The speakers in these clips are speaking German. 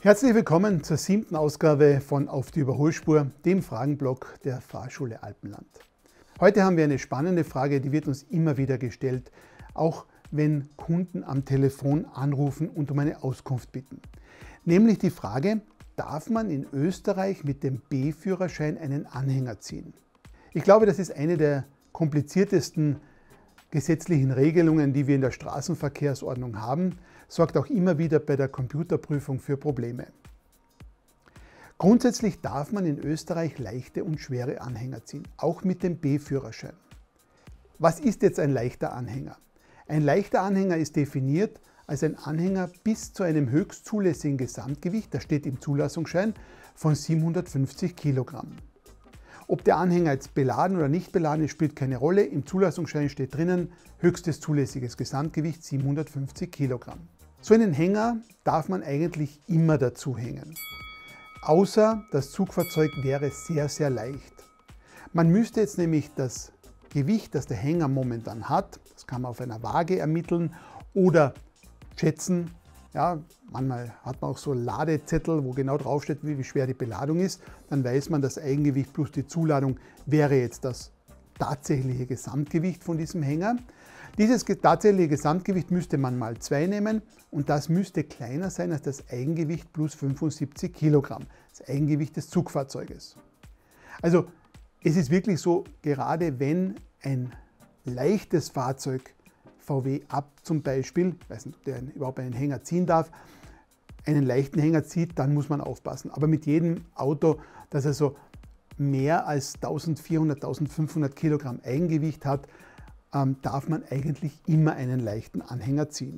Herzlich willkommen zur 7. Ausgabe von Auf die Überholspur, dem Fragenblog der Fahrschule Alpenland. Heute haben wir eine spannende Frage, die wird uns immer wieder gestellt, auch wenn Kunden am Telefon anrufen und um eine Auskunft bitten. Nämlich die Frage, darf man in Österreich mit dem B-Führerschein einen Anhänger ziehen? Ich glaube, das ist eine der kompliziertesten gesetzlichen Regelungen, die wir in der Straßenverkehrsordnung haben, sorgt auch immer wieder bei der Computerprüfung für Probleme. Grundsätzlich darf man in Österreich leichte und schwere Anhänger ziehen, auch mit dem B-Führerschein. Was ist jetzt ein leichter Anhänger? Ein leichter Anhänger ist definiert als ein Anhänger bis zu einem höchst zulässigen Gesamtgewicht, das steht im Zulassungsschein, von 750 Kilogramm. Ob der Anhänger jetzt beladen oder nicht beladen ist, spielt keine Rolle. Im Zulassungsschein steht drinnen, höchstes zulässiges Gesamtgewicht 750 Kilogramm. So einen Hänger darf man eigentlich immer dazu hängen. Außer das Zugfahrzeug wäre sehr, sehr leicht. Man müsste jetzt nämlich das Gewicht, das der Hänger momentan hat, das kann man auf einer Waage ermitteln oder schätzen. Ja, manchmal hat man auch so Ladezettel, wo genau draufsteht, wie schwer die Beladung ist. Dann weiß man, das Eigengewicht plus die Zuladung wäre jetzt das tatsächliche Gesamtgewicht von diesem Hänger. Dieses tatsächliche Gesamtgewicht müsste man mal 2 nehmen und das müsste kleiner sein als das Eigengewicht plus 75 Kilogramm, das Eigengewicht des Zugfahrzeuges. Also es ist wirklich so, gerade wenn ein leichtes Fahrzeug, VW Up zum Beispiel, ich weiß nicht, ob der überhaupt einen Hänger ziehen darf, einen leichten Hänger zieht, dann muss man aufpassen. Aber mit jedem Auto, das also mehr als 1400, 1500 Kilogramm Eigengewicht hat, darf man eigentlich immer einen leichten Anhänger ziehen.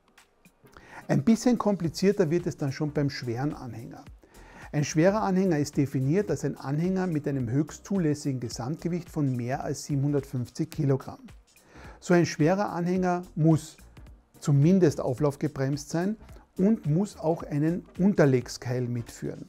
Ein bisschen komplizierter wird es dann schon beim schweren Anhänger. Ein schwerer Anhänger ist definiert als ein Anhänger mit einem höchst zulässigen Gesamtgewicht von mehr als 750 Kilogramm. So ein schwerer Anhänger muss zumindest auflaufgebremst sein und muss auch einen Unterlegskeil mitführen.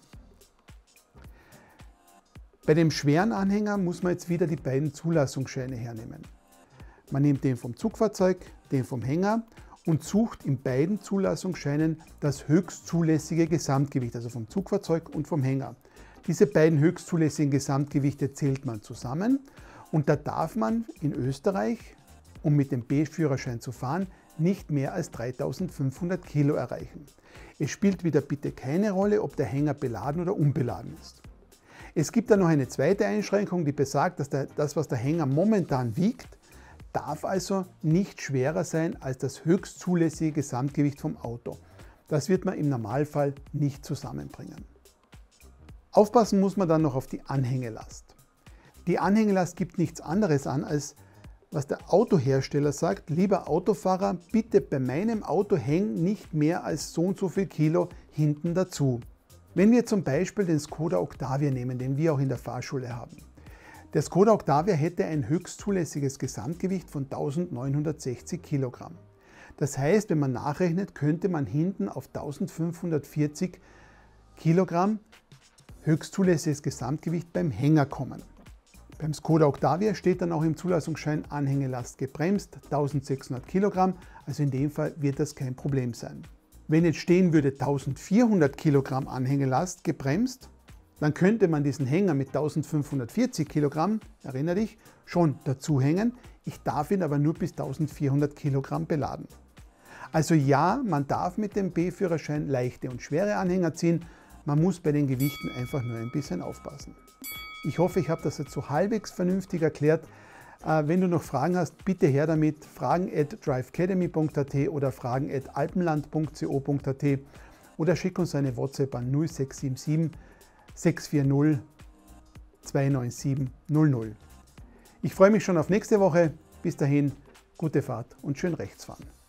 Bei dem schweren Anhänger muss man jetzt wieder die beiden Zulassungsscheine hernehmen. Man nimmt den vom Zugfahrzeug, den vom Hänger und sucht in beiden Zulassungsscheinen das höchst zulässige Gesamtgewicht, also vom Zugfahrzeug und vom Hänger. Diese beiden höchst zulässigen Gesamtgewichte zählt man zusammen und da darf man in Österreich, um mit dem B-Führerschein zu fahren, nicht mehr als 3500 Kilo erreichen. Es spielt wieder bitte keine Rolle, ob der Hänger beladen oder unbeladen ist. Es gibt dann noch eine zweite Einschränkung, die besagt, dass das, was der Hänger momentan wiegt, darf also nicht schwerer sein als das höchst zulässige Gesamtgewicht vom Auto. Das wird man im Normalfall nicht zusammenbringen. Aufpassen muss man dann noch auf die Anhängelast. Die Anhängelast gibt nichts anderes an, als was der Autohersteller sagt: lieber Autofahrer, bitte bei meinem Auto häng nicht mehr als so und so viel Kilo hinten dazu. Wenn wir zum Beispiel den Skoda Octavia nehmen, den wir auch in der Fahrschule haben. Der Skoda Octavia hätte ein höchst zulässiges Gesamtgewicht von 1960 Kilogramm. Das heißt, wenn man nachrechnet, könnte man hinten auf 1540 Kilogramm höchst zulässiges Gesamtgewicht beim Hänger kommen. Beim Skoda Octavia steht dann auch im Zulassungsschein Anhängelast gebremst, 1600 Kilogramm, also in dem Fall wird das kein Problem sein. Wenn jetzt stehen würde 1400 Kilogramm Anhängelast gebremst, dann könnte man diesen Hänger mit 1540 Kilogramm, erinnere dich, schon dazu hängen. Ich darf ihn aber nur bis 1400 Kilogramm beladen. Also ja, man darf mit dem B-Führerschein leichte und schwere Anhänger ziehen, man muss bei den Gewichten einfach nur ein bisschen aufpassen. Ich hoffe, ich habe das jetzt so halbwegs vernünftig erklärt. Wenn du noch Fragen hast, bitte her damit, fragen@drivecademy.at oder fragen@alpenland.co.at oder schick uns eine WhatsApp an 0677 640 297 00. Ich freue mich schon auf nächste Woche. Bis dahin, gute Fahrt und schön rechts fahren.